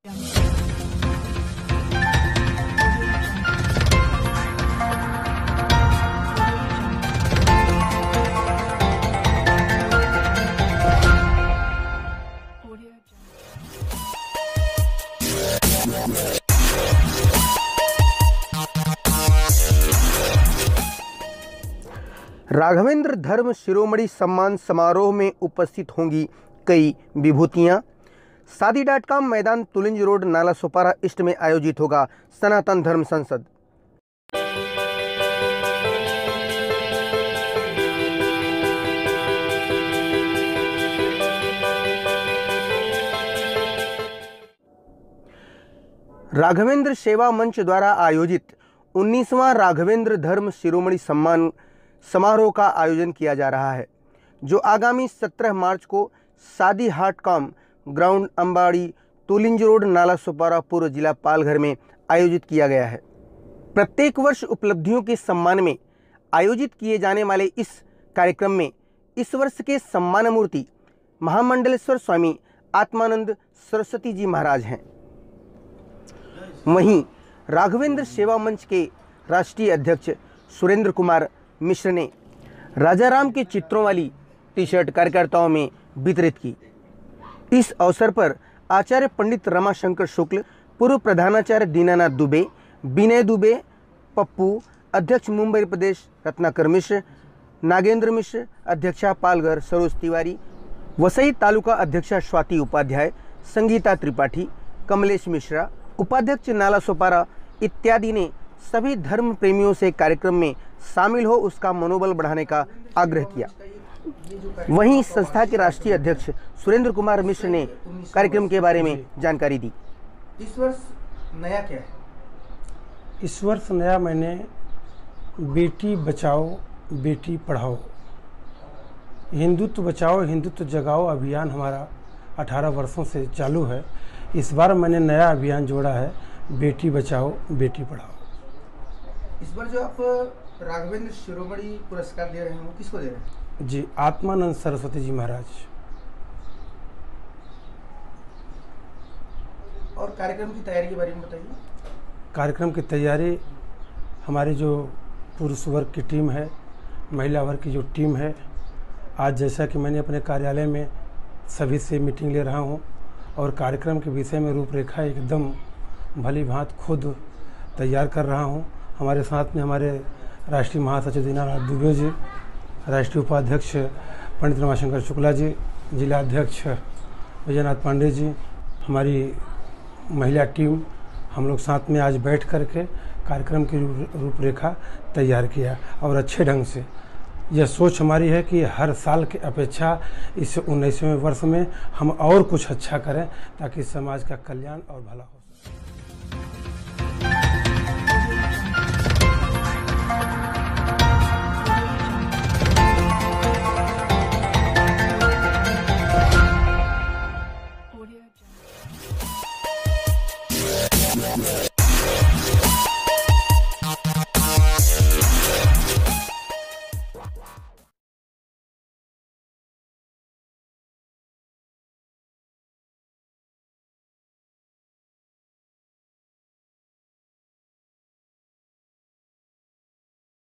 राघवेंद्र धर्म शिरोमणि सम्मान समारोह में उपस्थित होंगी कई विभूतियां। शादी.com मैदान तुलिंज रोड नाला सोपारा ईस्ट में आयोजित होगा सनातन धर्म संसद। राघवेंद्र सेवा मंच द्वारा आयोजित 19वां राघवेंद्र धर्म शिरोमणि सम्मान समारोह का आयोजन किया जा रहा है, जो आगामी 17 मार्च को शादी.com ग्राउंड अंबाड़ी तुलिंज रोड नाला सोपारा पूर्व जिला पालघर में आयोजित किया गया है। प्रत्येक वर्ष उपलब्धियों के सम्मान में आयोजित किए जाने वाले इस कार्यक्रम में इस वर्ष के सम्मान मूर्ति महामंडलेश्वर स्वामी आत्मानंद सरस्वती जी महाराज हैं। वहीं राघवेंद्र सेवा मंच के राष्ट्रीय अध्यक्ष सुरेंद्र कुमार मिश्र ने राजाराम के चित्रों वाली टी शर्ट कार्यकर्ताओं में वितरित की। इस अवसर पर आचार्य पंडित रमाशंकर शुक्ल, पूर्व प्रधानाचार्य दीनानाथ दुबे, विनय दुबे, पप्पू, अध्यक्ष मुंबई प्रदेश रत्नाकर मिश्र, नागेंद्र मिश्र, अध्यक्षा पालघर सरोज तिवारी, वसई तालुका अध्यक्षा स्वाति उपाध्याय, संगीता त्रिपाठी, कमलेश मिश्रा, उपाध्यक्ष नाला सोपारा इत्यादि ने सभी धर्म प्रेमियों से कार्यक्रम में शामिल हो उसका मनोबल बढ़ाने का आग्रह किया। वहीं संस्था के राष्ट्रीय अध्यक्ष सुरेंद्र कुमार मिश्र ने कार्यक्रम के बारे में जानकारी दी। इस वर्ष नया क्या है? इस वर्ष नया मैंने बेटी बचाओ बेटी पढ़ाओ, हिंदुत्व बचाओ हिंदुत्व जगाओ अभियान हमारा 18 वर्षों से चालू है। इस बार मैंने नया अभियान जोड़ा है, बेटी बचाओ बेटी पढ़ाओ। इस बार जो आप राघवेंद्र शिरोमणि पुरस्कार दे रहे हैं वो किसको दे रहे हैं? जी, आत्मानंद सरस्वती जी महाराज। और कार्यक्रम की तैयारी के बारे में बताइए। कार्यक्रम की तैयारी हमारी जो पुरुष वर्ग की टीम है, महिला वर्ग की जो टीम है, आज जैसा कि मैंने अपने कार्यालय में सभी से मीटिंग ले रहा हूं और कार्यक्रम के विषय में रूपरेखा एकदम भली भांति खुद तैयार कर रहा हूं। हमारे साथ में हमारे राष्ट्रीय महासचिव दीनानाथ दुबे जी, राष्ट्रीय उपाध्यक्ष पंडित रमाशंकर शुक्ला जी, जिला अध्यक्ष विजयनाथ पांडे जी, हमारी महिला टीम, हम लोग साथ में आज बैठ करके कार्यक्रम की रूपरेखा तैयार किया और अच्छे ढंग से यह सोच हमारी है कि हर साल की अपेक्षा इस 19वें वर्ष में हम और कुछ अच्छा करें ताकि समाज का कल्याण और भला हो।